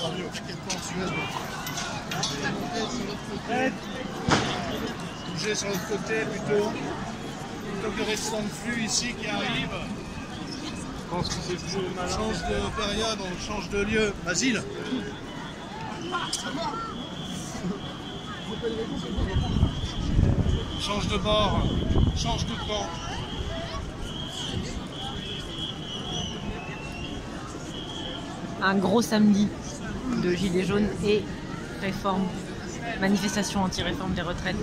Bouger sur l'autre côté plutôt que de rester dans le flux ici qui arrive. Je pense que c'est plus On malin. change de période, on change de lieu. Basile. Change de bord, change de camp. Un gros samedi de gilets jaunes et réforme, manifestation anti-réforme des retraites.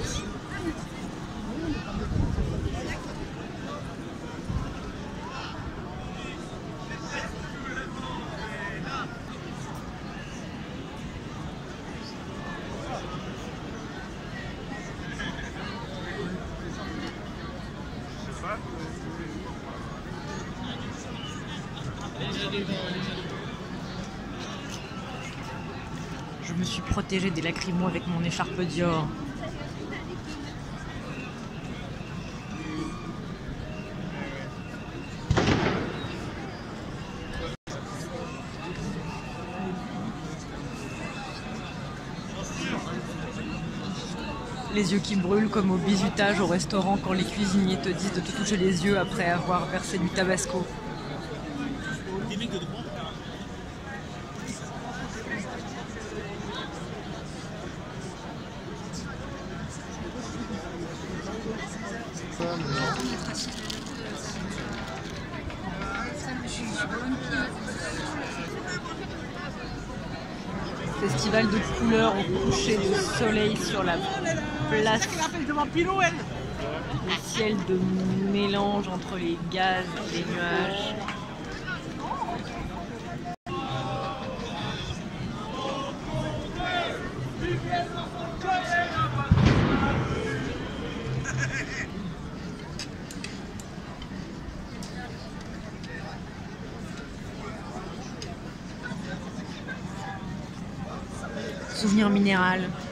Je me suis protégée des lacrymos avec mon écharpe Dior. Les yeux qui brûlent comme au bizutage au restaurant quand les cuisiniers te disent de te toucher les yeux après avoir versé du tabasco. Festival de couleurs au coucher de soleil sur la place. Le ciel de mélange entre les gaz et les nuages. Souvenir minéral.